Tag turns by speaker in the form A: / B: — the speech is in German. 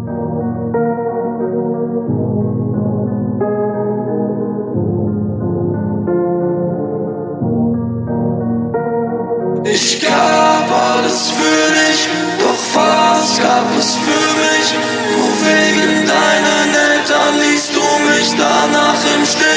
A: Ich gab alles für dich, doch was gab es für mich? Nur wegen deinen Eltern ließt du mich danach im Stich.